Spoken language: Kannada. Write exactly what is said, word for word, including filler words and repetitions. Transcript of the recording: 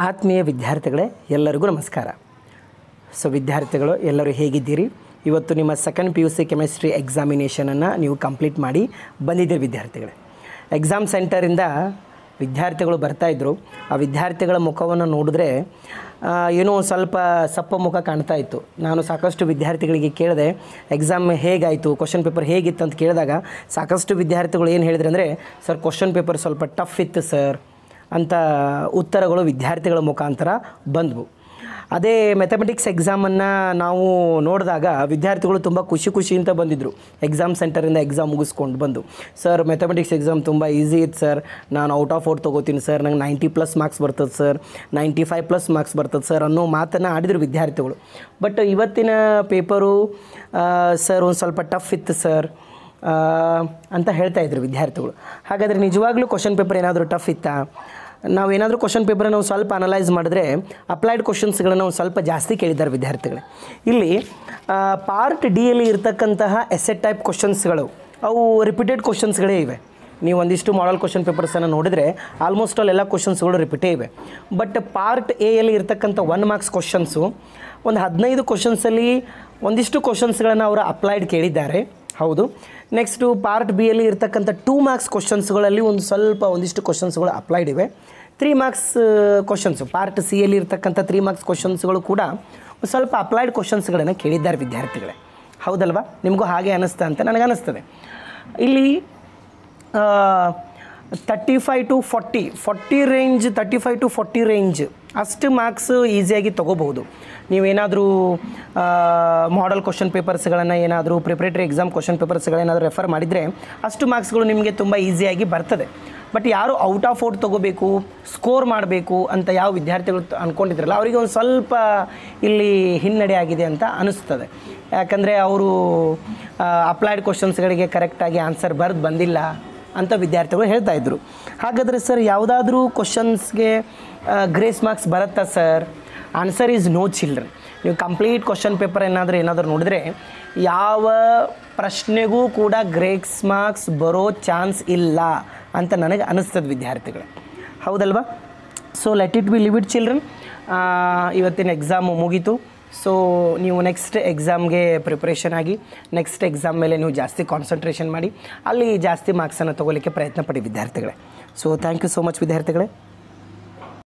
ಆತ್ಮೀಯ ವಿದ್ಯಾರ್ಥಿಗಳೇ, ಎಲ್ಲರಿಗೂ ನಮಸ್ಕಾರ. ಸೊ ವಿದ್ಯಾರ್ಥಿಗಳು ಎಲ್ಲರೂ ಹೇಗಿದ್ದೀರಿ? ಇವತ್ತು ನಿಮ್ಮ second P U C chemistry ಎಕ್ಸಾಮಿನೇಷನನ್ನು ನೀವು ಕಂಪ್ಲೀಟ್ ಮಾಡಿ ಬಂದಿದ್ದೀರಿ ವಿದ್ಯಾರ್ಥಿಗಳೇ. ಎಕ್ಸಾಮ್ ಸೆಂಟರಿಂದ ವಿದ್ಯಾರ್ಥಿಗಳು ಬರ್ತಾಯಿದ್ರು. ಆ ವಿದ್ಯಾರ್ಥಿಗಳ ಮುಖವನ್ನು ನೋಡಿದ್ರೆ ಏನೋ ಸ್ವಲ್ಪ ಸಪ್ಪ ಮುಖ ಕಾಣ್ತಾ ಇತ್ತು. ನಾನು ಸಾಕಷ್ಟು ವಿದ್ಯಾರ್ಥಿಗಳಿಗೆ ಕೇಳಿದೆ, ಎಕ್ಸಾಮ್ ಹೇಗಾಯಿತು, ಕ್ವಶನ್ ಪೇಪರ್ ಹೇಗಿತ್ತು ಅಂತ ಕೇಳಿದಾಗ ಸಾಕಷ್ಟು ವಿದ್ಯಾರ್ಥಿಗಳು ಏನು ಹೇಳಿದ್ರು ಅಂದರೆ, ಸರ್ ಕ್ವಶನ್ ಪೇಪರ್ ಸ್ವಲ್ಪ ಟಫ್ ಇತ್ತು ಸರ್ ಅಂತ ಉತ್ತರಗಳು ವಿದ್ಯಾರ್ಥಿಗಳ ಮುಖಾಂತರ ಬಂದವು. ಅದೇ ಮ್ಯಾಥಮೆಟಿಕ್ಸ್ ಎಕ್ಸಾಮನ್ನು ನಾವು ನೋಡಿದಾಗ ವಿದ್ಯಾರ್ಥಿಗಳು ತುಂಬ ಖುಷಿ ಖುಷಿಯಿಂದ ಬಂದಿದ್ದರು. ಎಕ್ಸಾಮ್ ಸೆಂಟರಿಂದ ಎಕ್ಸಾಮ್ ಮುಗಿಸ್ಕೊಂಡು ಬಂದು, ಸರ್ ಮ್ಯಾಥಮೆಟಿಕ್ಸ್ ಎಕ್ಸಾಮ್ ತುಂಬ ಈಸಿ ಇತ್ತು ಸರ್, ನಾನು ಔಟ್ ಆಫ್ ಔಟ್ ತೊಗೋತೀನಿ ಸರ್, ನಂಗೆ ನೈಂಟಿ ಪ್ಲಸ್ ಮಾರ್ಕ್ಸ್ ಬರ್ತದೆ sir, ninety five plus marks ಬರ್ತದೆ ಸರ್ ಅನ್ನೋ ಮಾತನ್ನು ಆಡಿದ್ರು ವಿದ್ಯಾರ್ಥಿಗಳು. ಬಟ್ ಇವತ್ತಿನ ಪೇಪರು ಸರ್ ಒಂದು ಸ್ವಲ್ಪ ಟಫ್ ಇತ್ತು ಸರ್ ಅಂತ ಹೇಳ್ತಾಯಿದ್ರು ವಿದ್ಯಾರ್ಥಿಗಳು. ಹಾಗಾದರೆ ನಿಜವಾಗ್ಲೂ ಕ್ವಶನ್ ಪೇಪರ್ ಏನಾದರೂ ಟಫ್ ಇತ್ತಾ? ನಾವೇನಾದರೂ ಕ್ವಶನ್ ಪೇಪರನ್ನು ನಾವು ಸ್ವಲ್ಪ ಅನಲೈಸ್ ಮಾಡಿದ್ರೆ ಅಪ್ಲೈಡ್ ಕ್ವಶನ್ಸ್ಗಳನ್ನು ಒಂದು ಸ್ವಲ್ಪ ಜಾಸ್ತಿ ಕೇಳಿದ್ದಾರೆ ವಿದ್ಯಾರ್ಥಿಗಳೇ. ಇಲ್ಲಿ ಪಾರ್ಟ್ ಡಿಯಲ್ಲಿ ಇರ್ತಕ್ಕಂತಹ ಎಸೆಟ್ ಟೈಪ್ ಕ್ವಶನ್ಸ್ಗಳು ಅವು ರಿಪೀಟೆಡ್ ಕ್ವಶನ್ಸ್ಗಳೇ ಇವೆ. ನೀವು ಒಂದಿಷ್ಟು ಮಾಡಲ್ ಕ್ವಶನ್ ಪೇಪರ್ಸನ್ನು ನೋಡಿದರೆ ಆಲ್ಮೋಸ್ಟ್ ಆಲ್ ಎಲ್ಲ ಕ್ವಶನ್ಸ್ಗಳು ರಿಪೀಟೇ ಇವೆ. ಬಟ್ ಪಾರ್ಟ್ ಎಯಲ್ಲಿ ಇರ್ತಕ್ಕಂಥ ಒನ್ ಮಾರ್ಕ್ಸ್ ಕ್ವಶನ್ಸು ಒಂದು ಹದಿನೈದು ಕ್ವಶನ್ಸಲ್ಲಿ ಒಂದಿಷ್ಟು ಕ್ವಶನ್ಸ್ಗಳನ್ನು ಅವರು ಅಪ್ಲೈಡ್ ಕೇಳಿದ್ದಾರೆ, ಹೌದು. ನೆಕ್ಸ್ಟು ಪಾರ್ಟ್ ಬಿಯಲ್ಲಿ ಇರ್ತಕ್ಕಂಥ ಟೂ ಮಾರ್ಕ್ಸ್ ಕ್ವಶನ್ಸ್ಗಳಲ್ಲಿ ಒಂದು ಸ್ವಲ್ಪ ಒಂದಿಷ್ಟು ಕ್ವಶನ್ಸ್ಗಳು ಅಪ್ಲೈಡ್ ಇವೆ. ತ್ರೀ ಮಾರ್ಕ್ಸ್ ಕ್ವಶನ್ಸು ಪಾರ್ಟ್ ಸಿಯಲ್ಲಿ ಇರ್ತಕ್ಕಂಥ ತ್ರೀ ಮಾರ್ಕ್ಸ್ ಕ್ವಶನ್ಸ್ಗಳು ಕೂಡ ಒಂದು ಸ್ವಲ್ಪ ಅಪ್ಲೈಡ್ ಕ್ವಶನ್ಸ್ಗಳನ್ನು ಕೇಳಿದ್ದಾರೆ ವಿದ್ಯಾರ್ಥಿಗಳೇ, ಹೌದಲ್ವಾ? ನಿಮಗೂ ಹಾಗೆ ಅನ್ನಿಸ್ತಾ ಅಂತ ನನಗೆ ಅನ್ನಿಸ್ತದೆ. ಇಲ್ಲಿ thirty five to forty forty range thirty five to forty range ಅಷ್ಟು ಮಾರ್ಕ್ಸ್ ಈಸಿಯಾಗಿ ತೊಗೋಬಹುದು. ನೀವೇನಾದರೂ ಮಾಡಲ್ ಕ್ವಶನ್ ಪೇಪರ್ಸ್ಗಳನ್ನು ಏನಾದರೂ ಪ್ರಿಪ್ರೇಟರಿ ಎಕ್ಸಾಮ್ ಕ್ವಶನ್ ಪೇಪರ್ಸ್ಗಳೇನಾದರೂ ರೆಫರ್ ಮಾಡಿದರೆ ಅಷ್ಟು ಮಾರ್ಕ್ಸ್ಗಳು ನಿಮಗೆ ತುಂಬ ಈಸಿಯಾಗಿ ಬರ್ತದೆ. ಬಟ್ ಯಾರು ಔಟ್ ಆಫ್ ಔಟ್ ತೊಗೋಬೇಕು, ಸ್ಕೋರ್ ಮಾಡಬೇಕು ಅಂತ ಯಾವ ವಿದ್ಯಾರ್ಥಿಗಳು ಅಂದ್ಕೊಂಡಿದ್ರಲ್ಲ ಅವರಿಗೆ ಒಂದು ಸ್ವಲ್ಪ ಇಲ್ಲಿ ಹಿನ್ನಡೆ ಆಗಿದೆ ಅಂತ ಅನಿಸ್ತದೆ. ಯಾಕಂದರೆ ಅವರು ಅಪ್ಲೈಡ್ ಕ್ವಶನ್ಸ್ಗಳಿಗೆ ಕರೆಕ್ಟಾಗಿ ಆನ್ಸರ್ ಬರೆದು ಬಂದಿಲ್ಲ ಅಂತ ವಿದ್ಯಾರ್ಥಿಗಳು ಹೇಳ್ತಾಯಿದ್ರು. ಹಾಗಾದರೆ ಸರ್ ಯಾವುದಾದ್ರೂ ಕ್ವಶನ್ಸ್ಗೆ ಗ್ರೇಸ್ ಮಾರ್ಕ್ಸ್ ಬರುತ್ತಾ sir? Answer is no children. ನೀವು ಕಂಪ್ಲೀಟ್ ಕ್ವಶನ್ ಪೇಪರ್ ಏನಾದರೂ ಏನಾದರೂ ನೋಡಿದ್ರೆ ಯಾವ ಪ್ರಶ್ನೆಗೂ ಕೂಡ ಗ್ರೇಸ್ ಮಾರ್ಕ್ಸ್ ಬರೋ ಚಾನ್ಸ್ ಇಲ್ಲ ಅಂತ ನನಗೆ ಅನ್ನಿಸ್ತದೆ ವಿದ್ಯಾರ್ಥಿಗಳೇ, ಹೌದಲ್ವಾ? So let it be leave it children. ಇವತ್ತಿನ ಎಕ್ಸಾಮು ಮುಗೀತು. ಸೊ ನೀವು ನೆಕ್ಸ್ಟ್ ಎಕ್ಸಾಮ್ಗೆ ಪ್ರಿಪ್ರೇಷನ್ ಆಗಿ ನೆಕ್ಸ್ಟ್ ಎಕ್ಸಾಮ್ ಮೇಲೆ ನೀವು ಜಾಸ್ತಿ ಕಾನ್ಸಂಟ್ರೇಷನ್ ಮಾಡಿ ಅಲ್ಲಿ ಜಾಸ್ತಿ ಮಾರ್ಕ್ಸನ್ನು ತೊಗೊಳ್ಳಿಕ್ಕೆ ಪ್ರಯತ್ನ ಪಡಿ ವಿದ್ಯಾರ್ಥಿಗಳೇ. So thank you so much ವಿದ್ಯಾರ್ಥಿಗಳೇ.